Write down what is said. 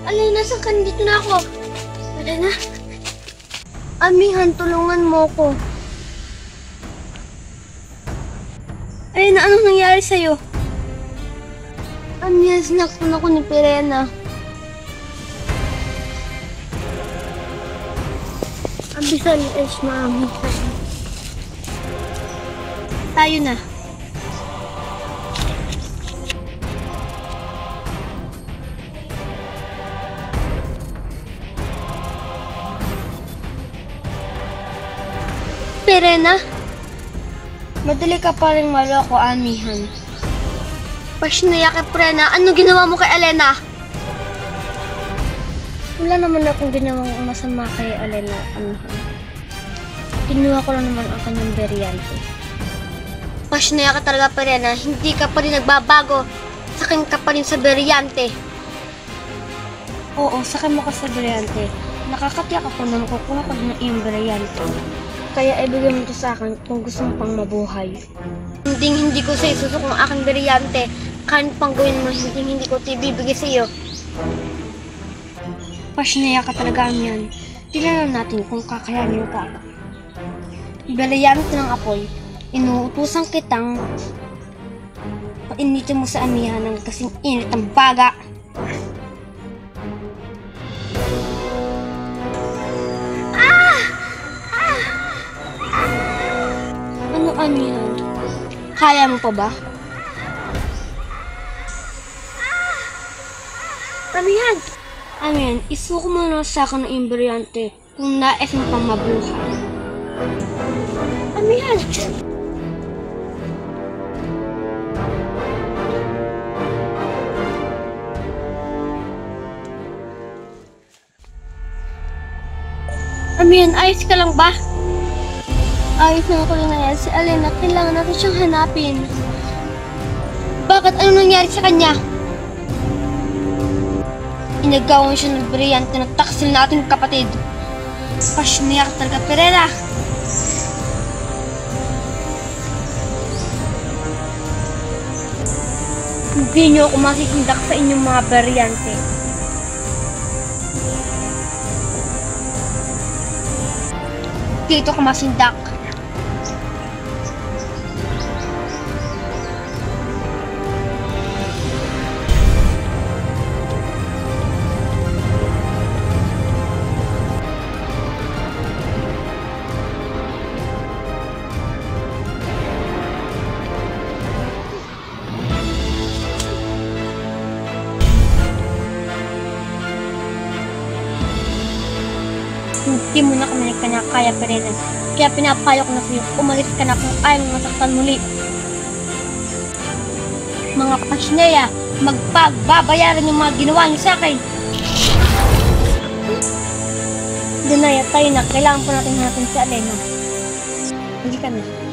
Alena, saan ka? Nandito na ako. Alena? Amihan, tulungan mo ko. Alena, anong nangyari sa'yo? Amihan, sinaktan ako ni Pirena. Abisan, mami. Tayo na. Pirena? Madali ka pa rin maloko, amihan. Pasnaya kay Pirena, ano ginawa mo kay Alena? Wala naman akong ginawang masama kay Alena, amihan. Kinuha ko lang naman ang kanyang beryante. Pasnaya ka talaga, Pirena, hindi ka pa rin nagbabago. Sakin ka pa rin sa beryante. Oo, sakin mo ka sa beryante. Nakakatiyak ako na makukuha ko ng iyong beryante. Kaya ibigay mo ito sa akin kung gusto mo pang mabuhay. Hindi ko sa'yo susok ang aking beryante. Kahit pang gawin mo, hindi ko ito ibibigay sa'yo. Pasnaya ka talaga, amihan. Tingnan natin kung kakayanin ka. Beryante ng apoy. Inuutusan kitang painitin mo sa amihan ng kasing init ng baga. Ano, amihan? Kaya mo pa ba? Amihan! Amihan, isuko mo na sa akin ng imberyante kung nais mo pang mabuhay. Amihan! Amihan, ayos ka lang ba? Ayos na ako lang yan. Si Alena, kailangan natin siyang hanapin. Bakit? Ano nangyari sa kanya? Inagawan siya ng beryante na taksil natin kapatid. Pasnaya ka talaga, Pirena. Hindi niyo ako makikindak sa inyong mga beryante. Dito ka masindak. Hindi mo na kami kaya, Pirena. Kaya pinapayo ko na sa'yo, umalis ka na kung ayaw mo masaktan muli. Mga pasnaya, magpagbabayaran yung mga ginawa niyo sa akin. Dinaya tayo na, kailangan po natin hanapin si Alena. Hindi ka na.